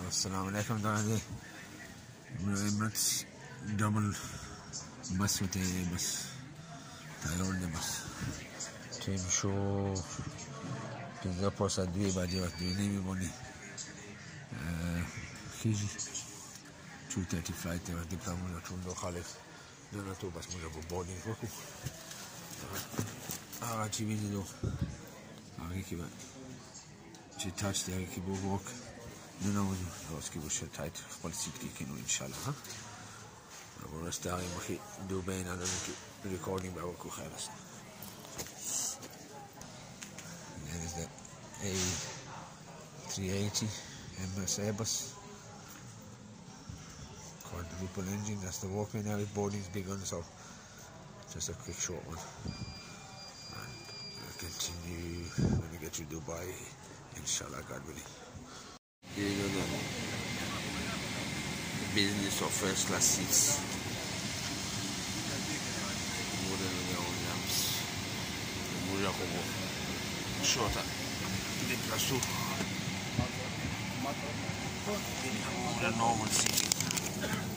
Assalamu alaikum darling. Emirates double bus होते हैं बस टायर ने bus team show Singapore sa 2 baje was the name money Fiji 2:30 flight was the plan to do Khalif no to bas mo boarding ko ci vedi do che va ci touch there che bo walk no che bo short tight quality che no inshallah ha ora stare ma che do bene alla recording ba ko khalas there is the A380 MS Airbus quadruple engine. That's the walkway now. Boarding's begun, so just a quick short one, and we'll continue when we get to Dubai, inshallah, God willing. Here you go, the business of first class seats. Modern lamps, shorter. The normal seating.